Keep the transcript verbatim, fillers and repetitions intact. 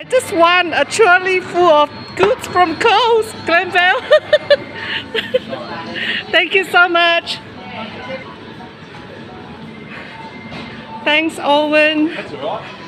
Just one, a trolley full of goods from Coles, Glenville. Thank you so much. Thanks, Owen. That's alright.